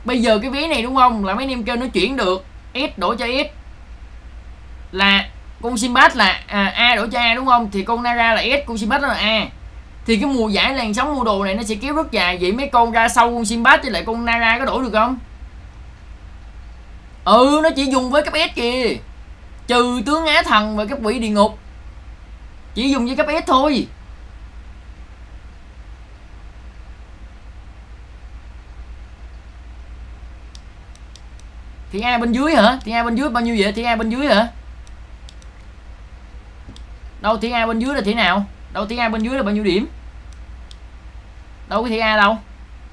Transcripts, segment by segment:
Bây giờ cái ví này đúng không, là mấy anh em kêu nó chuyển được S đổi cho S, là con Sinbad là A đổi cho A đúng không, thì con Nara là S, con Sinbad đó là A. Thì cái mùa giải làn sóng mua đồ này nó sẽ kéo rất dài. Vậy mấy con ra sau con Sinbad với lại con Nara có đổi được không? Nó chỉ dùng với cấp S kìa, trừ tướng Á Thần và cấp quỷ địa ngục, chỉ dùng với cấp S thôi. Thì A bên dưới hả? Thì A bên dưới bao nhiêu vậy? Thì A bên dưới hả? Đâu thì A bên dưới là thế nào? Đâu thì A bên dưới là bao nhiêu điểm? Đâu cái thì A đâu?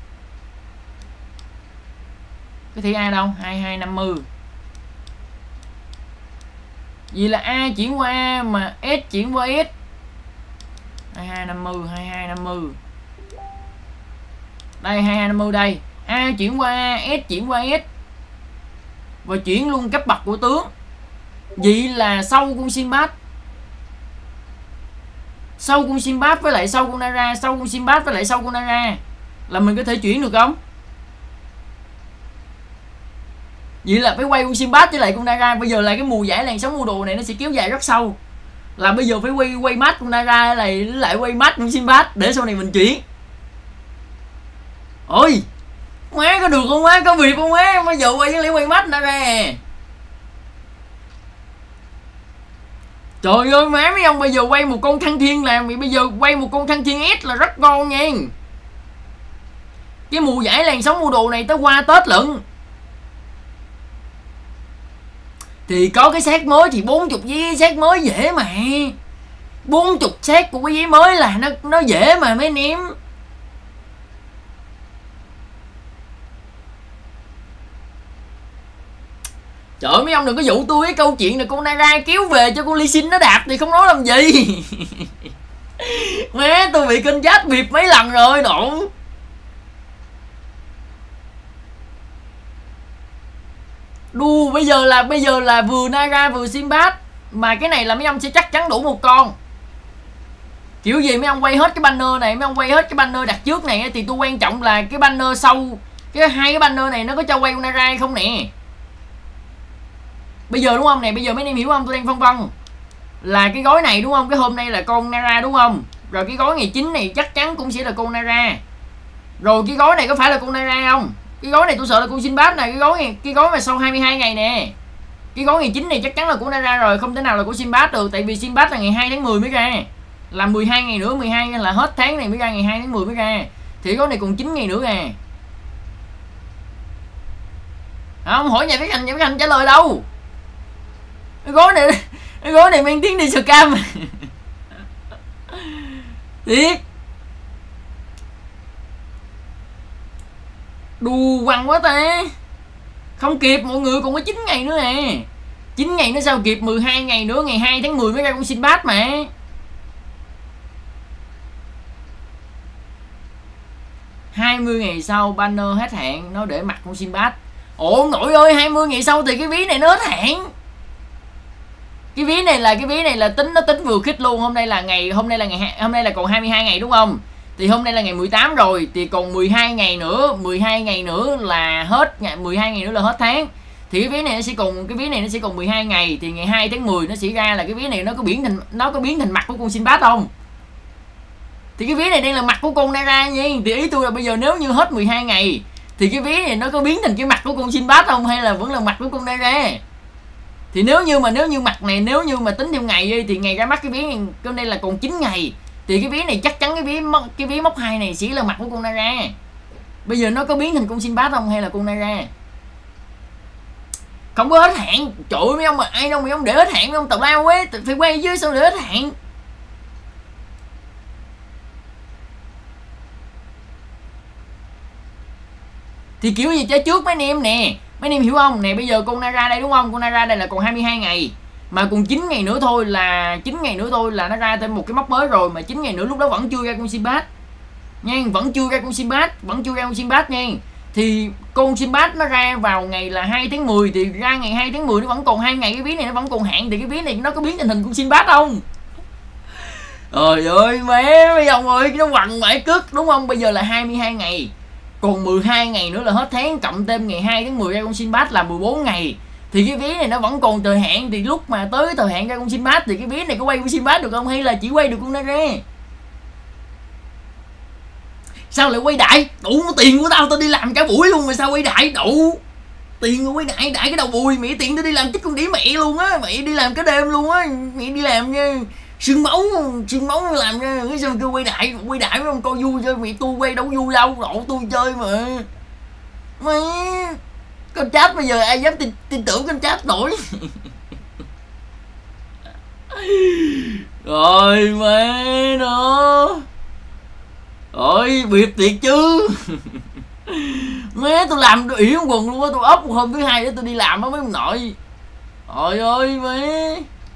Cái thì A đâu? 2250. Vì là A chuyển qua A mà S chuyển qua S. 2250, 2250. Đây 2250 đây. A chuyển qua A, S chuyển qua S. Và chuyển luôn cấp bậc của tướng. Vậy là sau con Sinbad, sau con Sinbad với lại sau con Nara, sau con Sinbad với lại sau con Nara là mình có thể chuyển được không? Vậy là phải quay con Sinbad với lại con Nara. Bây giờ là cái mùa giải làn sóng mua đồ này nó sẽ kéo dài rất sâu. Là bây giờ phải quay match con Nara này lại quay match con Sinbad để sau này mình chuyển. Ôi má, có được không má, có việc không má? Bây giờ quay với lại quay match Nara. Trời ơi má, mấy ông bây giờ quay một con Thăng Thiên làm, bây giờ quay một con Thăng Thiên S là rất ngon nha. Cái mùa giải làn sóng mua đồ này tới qua Tết lận. Thì có cái set mới thì 40 với set mới dễ mà. 40 set của cái giấy mới là nó dễ mà mấy anh em. Trời ơi, mấy ông đừng có dụ tôi cái câu chuyện là con Nara kéo về cho con Lee Sin nó đạp thì không nói làm gì. Má, tôi bị kênh chat bịp mấy lần rồi độn. Đu bây giờ là vừa Nara vừa Sinbad. Mà cái này là mấy ông sẽ chắc chắn đủ một con. Kiểu gì mấy ông quay hết cái banner này, mấy ông quay hết cái banner đặt trước này, thì tôi quan trọng là cái banner sau, hai cái banner này nó có cho quay con Nara hay không nè. Bây giờ đúng không nè, bây giờ mấy anh em hiểu không, tôi đang phân vân là cái gói này đúng không, cái hôm nay là con Nara đúng không, rồi cái gói ngày 9 này chắc chắn cũng sẽ là con Nara, rồi cái gói này có phải là con Nara không? Cái gói này tôi sợ là con Sinbad này, cái gói mà sau 22 ngày nè, cái gói ngày 9 này chắc chắn là của Nara rồi, không thể nào là của Sinbad được, tại vì Sinbad là ngày 2 tháng 10 mới ra, là 12 ngày nữa, 12 là hết tháng này mới ra, ngày 2 tháng 10 mới ra, thì gói này còn 9 ngày nữa à. Không hỏi nhà Viết Hành trả lời đâu. Cái gói này mang tiếng đi scam. Thiệt. Đù quăng quá ta. Không kịp, mọi người còn có 9 ngày nữa nè. 9 ngày nữa sao kịp, 12 ngày nữa, ngày 2 tháng 10 mới ra con Sinbad mà. "20 ngày sau banner hết hạn, nó để mặt con Sinbad." Ủa nội ơi, 20 ngày sau thì cái ví này nó hết hạn. Cái ví này là tính vừa khích luôn. Hôm nay là còn 22 ngày đúng không? Thì hôm nay là ngày 18 rồi, thì còn 12 ngày nữa, 12 ngày nữa là hết 12 ngày nữa là hết tháng. Thì cái ví này nó sẽ còn 12 ngày, thì ngày 2 tháng 10 nó sẽ ra là cái ví này nó có biến thành mặt của con Sinbad không? Thì cái ví này đang là mặt của con Nara nha. Thì ý tôi là bây giờ nếu như hết 12 ngày thì cái ví này nó có biến thành cái mặt của con Sinbad không, hay là vẫn là mặt của con Nara? Thì nếu như mặt này, nếu như mà tính theo ngày thì ngày ra mắt cái ví này, cái đây là còn 9 ngày, thì cái ví này chắc chắn cái ví mốc 2 này sẽ là mặt của con Nara. Bây giờ nó có biến thành con Sinbad không, hay là con Nara? Không có hết hạn. Trời ơi mấy ông mà ai đâu mấy ông để hết hạn, mấy ông tào lao ấy, phải quay dưới sao để hết hạn. Thì kiểu gì trái trước mấy anh em nè, mấy anh em hiểu không nè? Bây giờ con Nara đây đúng không, con Nara đây là còn 22 ngày, mà còn 9 ngày nữa thôi là nó ra thêm một cái mốc mới rồi, mà 9 ngày nữa lúc đó vẫn chưa ra con Sinbad nha, vẫn chưa ra con Sinbad nha. Thì con Sinbad nó ra vào ngày là 2 tháng 10, thì ra ngày 2 tháng 10 nó vẫn còn 2 ngày, cái ví này nó vẫn còn hạn, thì cái ví này nó có biến thành hình con Sinbad không? Trời ơi mấy ông ơi, nó quằn mãi cứt đúng không? Bây giờ là 22 ngày, còn 12 ngày nữa là hết tháng, cộng thêm ngày 2 tháng 10 ra con Sinbad là 14 ngày, thì cái vé này nó vẫn còn thời hạn. Thì lúc mà tới thời hạn ra con Sinbad thì cái vé này có quay con Sinbad được không, hay là chỉ quay được con Nara? Sao lại quay đại? Đủ tiền của tao đi làm cả buổi luôn mà sao quay đại? Đủ tiền của quay đại cái đầu bùi. Mẹ tiền tao đi làm chích con đĩ mẹ luôn á, mẹ đi làm cả đêm luôn á, mẹ đi làm nha, xương máu làm nha. Cái sao kêu quay đại phải không? Coi vui chơi, mẹ tôi quay đâu vui đâu, độ tôi chơi mà. Mẹ con chat bây giờ ai dám tin tưởng con chat nổi. Rồi mẹ nó, ôi biệt thiệt chứ. Má tôi làm tôi yểu quần luôn á, tôi ốp một hôm thứ hai để tôi đi làm á mấy ông nội. Trời ơi má.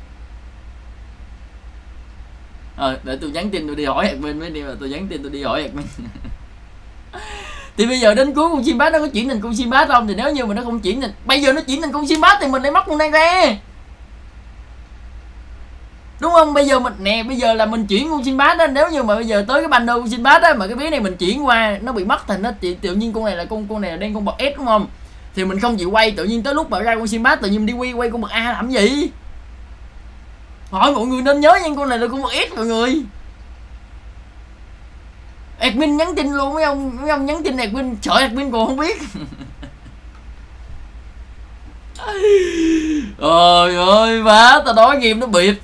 Để tôi nhắn tin tôi đi hỏi admin mấy đi, mà tôi nhắn tin tôi đi hỏi admin. Thì bây giờ đến cuối con Sinbad nó có chuyển thành con Sinbad không? Thì nếu như mà nó không chuyển thành, bây giờ nó chuyển thành con Sinbad thì mình lại mất con Nara, đúng không? Bây giờ mình nè, bây giờ là mình chuyển con Sinbad đó, nếu như mà bây giờ tới cái banner con Sinbad á mà cái vé này mình chuyển qua nó bị mất thành nó tự nhiên con này là con này là đang con bậc S đúng không? Thì mình không chịu quay, tự nhiên tới lúc mà ra con Sinbad tự nhiên đi quay con bậc A làm gì? Hỏi mọi người nên nhớ nha, con này là con bậc S mọi người. Admin nhắn tin luôn mấy ông nhắn tin admin, sợ admin còn không biết. Trời ơi má, tao nói game nó bịp.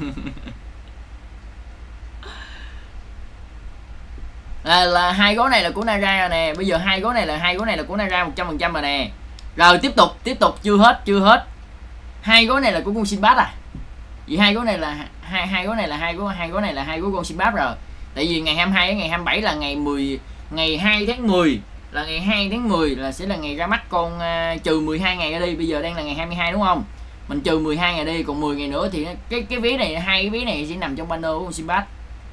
Là hai gói này là của Nara rồi nè. Bây giờ hai gói này là của Nara 100% rồi nè. Rồi tiếp tục chưa hết. Hai gói này là của con Sinbad à. Vì hai gói này là hai gói này là hai gói con Sinbad rồi. Tại vì ngày 22 đến ngày 27 là ngày 2 tháng 10 là ngày 2 tháng 10 là sẽ là ngày ra mắt con, trừ 12 ngày ra đi. Bây giờ đang là ngày 22 đúng không? Mình trừ 12 ngày đi, còn 10 ngày nữa thì cái vé này, hai cái vé này sẽ nằm trong banner của con Sinbad.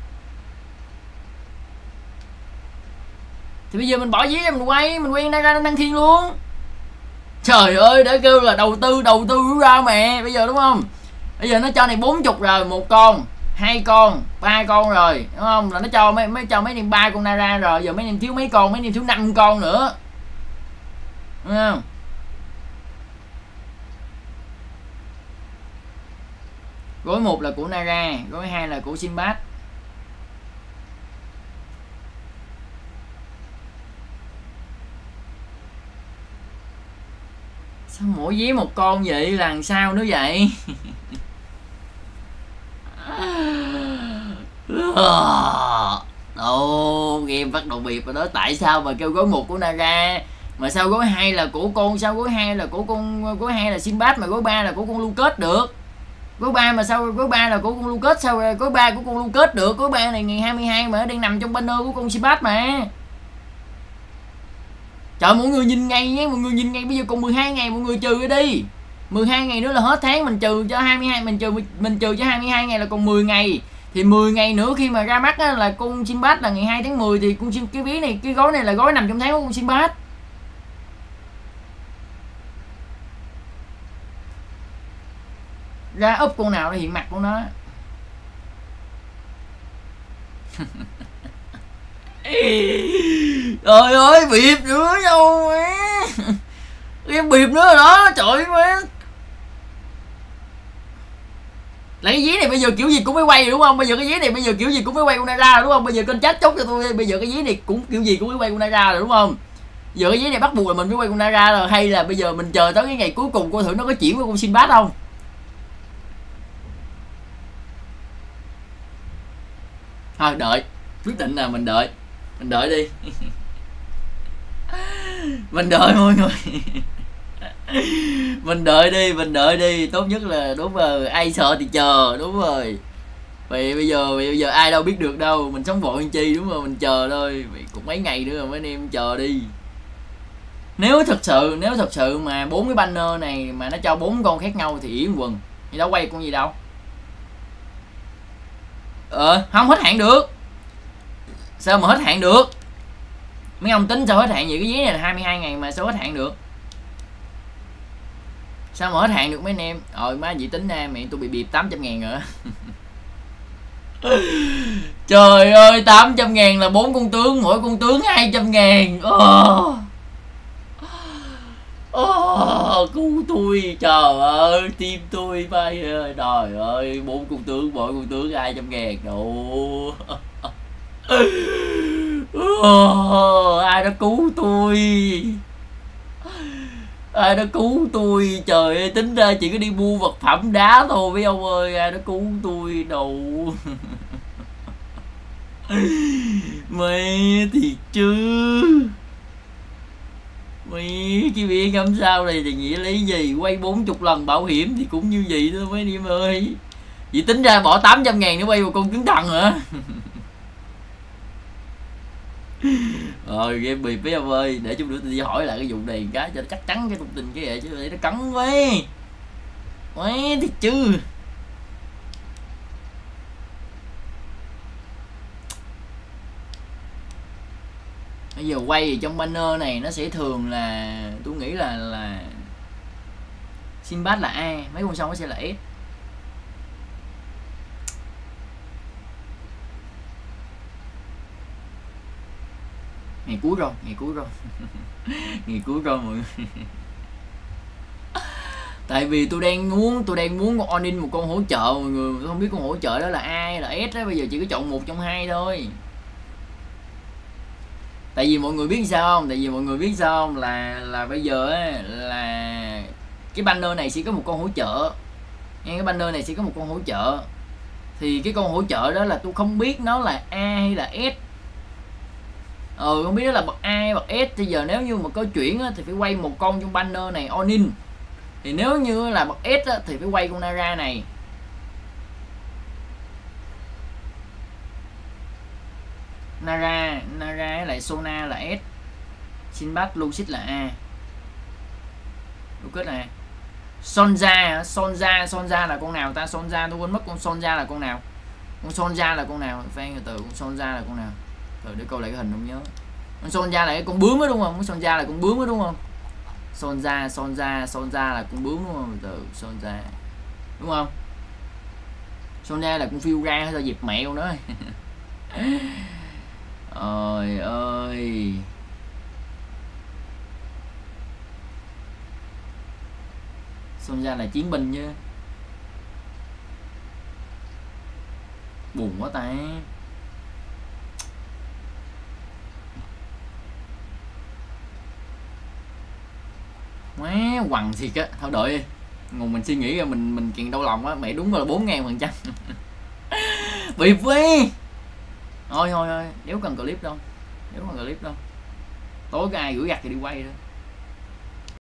Thì bây giờ mình bỏ vé ra mình quay Nara Đăng Thiên luôn. Trời ơi, đã kêu là đầu tư rủi ro mẹ. Bây giờ đúng không? Bây giờ nó cho này 40 rồi, 1 con, 2 con, 3 con rồi, đúng không? Là nó cho mấy niệm 3 con Nara rồi. Giờ mấy niệm thiếu mấy con, mấy niệm thiếu 5 con nữa, đúng không? Gói 1 là của Nara, gói 2 là của Sinbad. Sao mỗi vé 1 con vậy, là làm sao nữa vậy? Game bắt đầu bịp rồi đó. Tại sao mà kêu gói 1 của Nara mà sao gói 2 là của con, sao gói 2 là của con, gói 2 là Sinbad mà gói 3 là của con Lucas được? Gói 3 mà sao gói 3 là của con Lucas, sao gói 3 của con Lucas được? Gói 3 này ngày 22 mà đang nằm trong banner của con Sinbad mà. Trời, mọi người nhìn ngay nhé, mọi người nhìn ngay. Bây giờ còn 12 ngày, mọi người trừ đi. 12 ngày nữa là hết tháng, mình trừ cho 22, mình trừ cho 22 ngày là còn 10 ngày. Thì 10 ngày nữa khi mà ra mắt á, là con Sinbad là ngày 2 tháng 10 thì cái vé này, cái gói này là gói nằm trong tháng của con Sinbad. Ra úp con nào để hiện mặt con nó. Trời ơi, bịp nữa đâu má. Em bịp nữa rồi đó, trời ơi má. Là cái vé này bây giờ kiểu gì cũng phải quay rồi đúng không? Bây giờ cái vé này bây giờ kiểu gì cũng phải quay con Nara rồi đúng không? Bây giờ kênh chat chốt cho tôi, bây giờ cái vé này cũng kiểu gì cũng phải quay con Nara rồi đúng không? Giờ cái vé này bắt buộc là mình phải quay con Nara rồi, hay là bây giờ mình chờ tới cái ngày cuối cùng coi thử nó có chuyển qua con Sinbad không? Thôi đợi, quyết định là mình đợi đi. Mình đợi mọi người. Mình đợi đi, tốt nhất là đúng rồi, ai sợ thì chờ, đúng rồi. Vì bây giờ ai đâu biết được đâu, mình sống vội chi, đúng rồi, mình chờ thôi. Cũng mấy ngày nữa rồi mấy anh em chờ đi. Nếu thật sự mà 4 cái banner này mà nó cho 4 con khác nhau thì yến quần, thì đâu quay con gì đâu. Không hết hạn được. Sao mà hết hạn được? Mấy ông tính sao hết hạn vậy? Cái vé này là 22 ngày mà sao hết hạn được? Sao mà hết hạn được mấy anh em? Má chị tính ra mẹ tôi bị bịp 800.000 rồi. Trời ơi, 800.000 là 4 con tướng, mỗi con tướng 200.000. Cứu tôi, trời ơi, tim tôi bay ơi, trời ơi, 4 con tướng, mỗi con tướng 200.000 đủ. Ai đã cứu tôi? Ai đã cứu tôi? Trời ơi, tính ra chỉ có đi mua vật phẩm đá thôi mấy ông ơi, ai đã cứu tôi đâu. Mày thiệt chứ. Mày cái việc ngắm sao này thì nghĩa lý gì? Quay 40 lần bảo hiểm thì cũng như vậy thôi mấy em ơi. Vậy tính ra bỏ 800.000 để quay một con tướng thần hả? Rồi game bịp mấy ông ơi, để chút nữa tôi đi hỏi lại cái vụ này cái cho nó chắc chắn cái thông tin cái vậy, chứ để nó cắn quá. Quá thiệt chứ. Bây giờ quay thì trong banner này nó sẽ thường là tôi nghĩ là Sinbad là A, mấy con sau nó sẽ là S. Ngày cuối rồi, ngày cuối rồi. Ngày cuối rồi mọi người. Tại vì tôi đang muốn con Onin một con hỗ trợ mọi người, tôi không biết con hỗ trợ đó là A hay là S đó, bây giờ chỉ có chọn một trong hai thôi. Tại vì mọi người biết sao không? Là bây giờ á, là cái banner này sẽ có một con hỗ trợ. Cái banner này sẽ có một con hỗ trợ. Thì cái con hỗ trợ đó là tôi không biết nó là A hay là S. Không biết nó là bậc A hay bậc S. Thì giờ nếu như mà có chuyển á, thì phải quay một con trong banner này Onin. Thì nếu như là bậc S á, thì phải quay con Nara này. Nara lại Sona là S, Sinbad Lucid là A. Lucid là A. Sonja là con nào ta? Sonja tôi quên mất con Sonja là con nào. Con Sonja là con nào? Phan từ con Sonja là con nào? Rồi để câu lại cái hình không nhớ. Con Sonja là cái con bướm đó đúng không? Con Sonja là con bướm đó đúng không? Sonja là con bướm đúng không? Từ Sonja đúng không? Sonja là con phiêu ra sao dịp mẹo nữa. Ôi ơi. Sonja là chiến binh chứ. Buồn quá ta. Quá quằn thiệt á. Thôi đợi đi. Ngồi mình suy nghĩ ra mình chuyện đau lòng á. Mẹ đúng là 4.000%. Bịp với. Thôi đéo cần clip đâu. Tối có ai gửi gặt thì đi quay thôi.